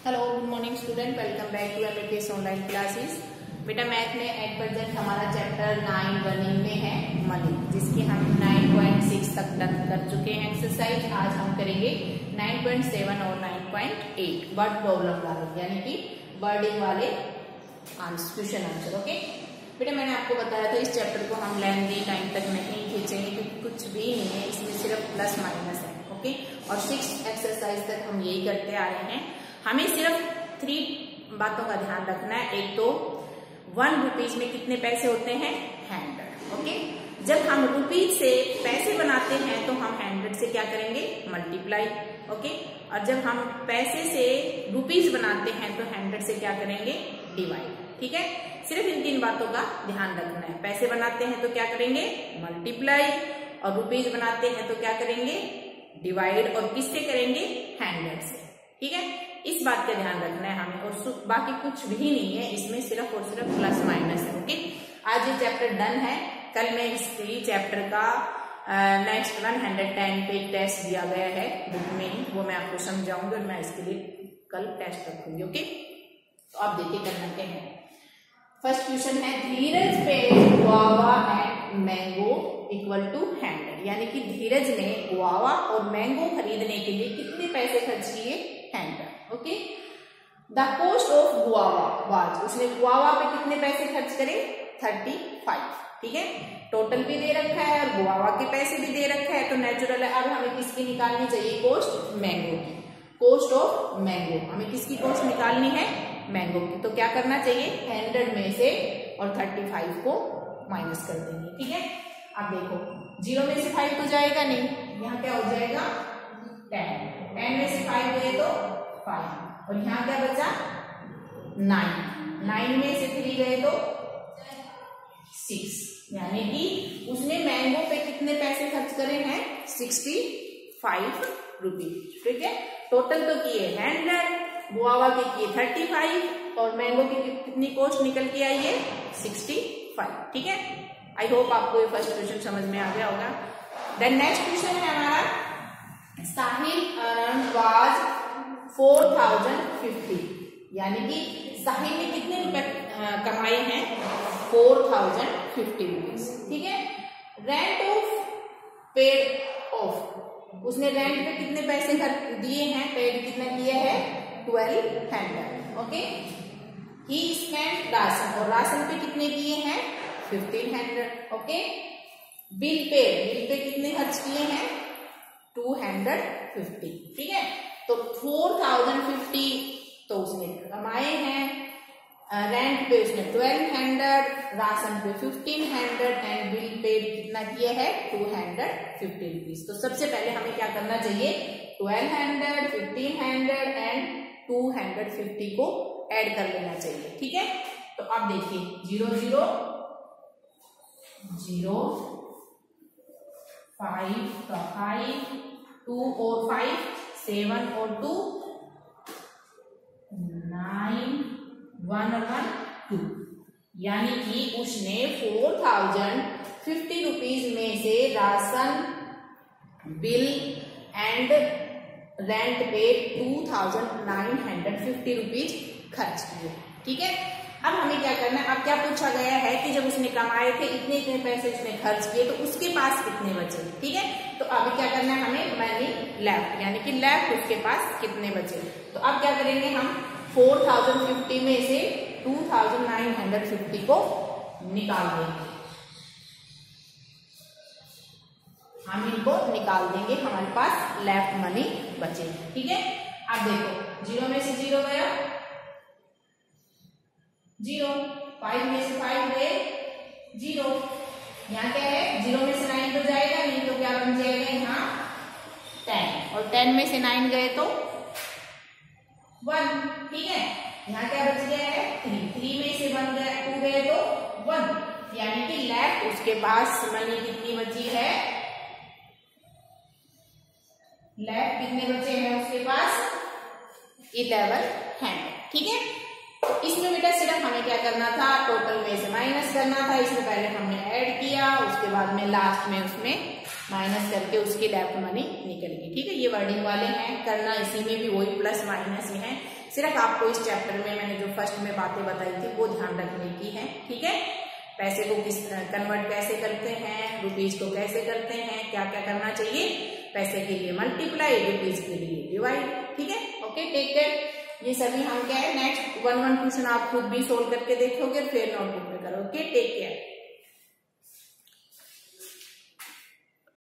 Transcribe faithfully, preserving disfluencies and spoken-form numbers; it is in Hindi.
Hello good morning student, welcome back to MAPS online classes. बेटा मैथ में एट प्रेजेंट हमारा चैप्टर नाइन रनिंग में है मनी, जिसकी हम नाइन पॉइंट सिक्स तक डन कर चुके हैं एक्सरसाइज। आज हम करेंगे नाइन पॉइंट सेवन और nine point eight word problem वाले, यानी कि वर्डिंग वाले आंसर, क्वेश्चन आंसर। ओके बेटा, मैंने आपको बताया था इस चैप्टर को हम लेंदी टाइम तक नहीं खींचेंगे क्योंकि कुछ भी नहीं है इसमें, सिर्फ प्लस माइनस है। ओके, और सिक्स एक्सरसाइज तक हम यही करते आ रहे हैं। हमें सिर्फ थ्री बातों का ध्यान रखना है। एक तो वन रुपीज में कितने पैसे होते हैं, हंड्रेड। ओके, जब हम रुपीज से पैसे बनाते हैं तो हम हंड्रेड से क्या करेंगे, मल्टीप्लाई। ओके, और जब हम पैसे से रुपीज बनाते हैं तो हंड्रेड से क्या करेंगे, डिवाइड। ठीक है, सिर्फ इन तीन बातों का ध्यान रखना है। पैसे बनाते हैं तो क्या करेंगे, मल्टीप्लाई, और रुपीज बनाते हैं तो क्या करेंगे, डिवाइड। और किससे करेंगे, हंड्रेड से। ठीक है, इस बात का ध्यान रखना है हमें, और बाकी कुछ भी नहीं है इसमें, सिर्फ और सिर्फ प्लस माइनस है। ओके, आज ये चैप्टर डन है। कल मैं इस चैप्टर का नेक्स्ट वन हंड्रेड टेन पे टेस्ट दिया गया है बुक में ही, वो मैं आपको समझाऊंगी और मैं इसके लिए कल टेस्ट रखूंगी। ओके, तो आप देखिए करना क्या है। फर्स्ट क्वेश्चन है, धीरज पे guava and mango equal to hundred, यानी कि धीरज ने गुआवा और मैंगो खरीदने के लिए कितने पैसे खर्च किए, hundred. Okay, the cost of guava was, उसने गुआवा पे कितने पैसे खर्च करे, थर्टी फाइव। ठीक है, टोटल भी दे रखा है और गुआवा के पैसे भी दे रखा है, तो नेचुरल है। अब हमें किसकी निकालनी चाहिए, कॉस्ट मैंगो की। कॉस्ट ऑफ मैंगो, हमें किसकी कॉस्ट निकालनी है, मैंगो की। तो क्या करना चाहिए, हंड्रेड में से और थर्टी फाइव को माइनस कर देंगे। ठीक है, अब देखो जीरो में से फाइव तो जाएगा नहीं, यहाँ क्या हो जाएगा, टेन। टेन में से फाइव गए तो फाइव, और यहाँ क्या बचा, नाइन। नाइन में से थ्री गए तो सिक्स, यानी कि उसने मैंगो पे कितने पैसे खर्च करे हैं, सिक्सटी फाइव रुपीज। ठीक है, टोटल तो किए हंड्रेड, गुआवा के किए थर्टी फाइव, और मैंगो की कितनी कॉस्ट निकल के आई है, सिक्सटी फाइव। ठीक है, आई होप आपको ये फर्स्ट क्वेश्चन समझ में आ गया होगा। देन नेक्स्ट क्वेश्चन है हमारा, Sahil earn was four thousand fifty, यानी कि साहिल ने कितने रुपए कमाए हैं, फोर थाउजेंड फिफ्टी रुपीज। ठीक है, रेंट ऑफ पेड ऑफ, उसने रेंट पे कितने पैसे दिए हैं, पेड कितना किया है, twelve hundred. Okay, he spent ration, और राशन पे कितने किए हैं, फिफ्टीन हंड्रेड। ओके, बिल पे, बिल पे कितने खर्च किए हैं, टू हंड्रेड फिफ्टी। ठीक है, तो फोर थाउजेंड फिफ्टी तो उसने कमाए हैं, रेंट पे उसने ट्वेल्व हंड्रेड, राशन पे फिफ्टीन हंड्रेड, एंड बिल पे कितना किया है, टू हंड्रेड फिफ्टी रुपीज। तो सबसे पहले हमें क्या करना चाहिए, twelve hundred, fifteen hundred and two hundred fifty को ऐड कर लेना चाहिए। ठीक है, तो अब देखिए जीरो जीरो जीरो, फाइव का फाइव, टू और फाइव सेवन, और टू नाइन, वन और वन टू, यानी कि उसने फोर थाउजेंड फिफ्टी रुपीज में से राशन, बिल एंड रेंट पे two thousand nine hundred fifty rupees खर्च किए। ठीक है, अब हमें क्या करना है, अब क्या पूछा गया है कि जब उसने कमाए थे इतने इतने पैसे उसने खर्च किए तो उसके पास कितने बचे। ठीक है, तो अब क्या करना है हमें, मनी लेफ्ट, यानी कि लेफ्ट उसके पास कितने बचे। तो अब क्या करेंगे हम, फोर थाउजेंड फिफ्टी में से two thousand nine hundred fifty को निकाल देंगे, हम इनको निकाल देंगे, हमारे पास लेफ्ट मनी बचे। ठीक है, अब देखो जीरो में से जीरो गया, जीरो, फाइव में से फाइव गए, जीरो, यहाँ क्या है, जीरो में से नाइन तो जाएगा नहीं, तो क्या बन जाएगा यहाँ टेन, और टेन में से नाइन गए तो वन। ठीक है, यहाँ क्या बच गया है, थ्री, थ्री में से वन गया, टू गए तो वन, यानी कि लेफ्ट उसके पास मनी कितनी बची है, लेफ्ट कितने बचे हैं उसके पास, इलेवन हंड्रेड। ठीक है, इसमें बेटा सिर्फ हमें क्या करना था, टोटल में से माइनस करना था। इसमें पहले हमने ऐड किया, उसके बाद में लास्ट में उसमें माइनस करके उसकी लेफ्ट मनी निकल गई। ठीक है, ये वर्डिंग वाले हैं, करना इसी में भी वही प्लस माइनस ही है, सिर्फ आपको इस चैप्टर में मैंने जो फर्स्ट में बातें बताई थी वो ध्यान रखने की है, ठीक है। पैसे को किस कन्वर्ट कैसे करते हैं, रुपीज को कैसे करते हैं, क्या क्या करना चाहिए, पैसे के लिए मल्टीप्लाई, रुपीज के लिए डिवाइड, ठीक है। Okay, take care. ये सभी हम क्या है नेक्स्ट वन वन क्वेश्चन आप खुद भी सोल्व करके देखोगे, फिर नोटबुक में करोगे। Take care.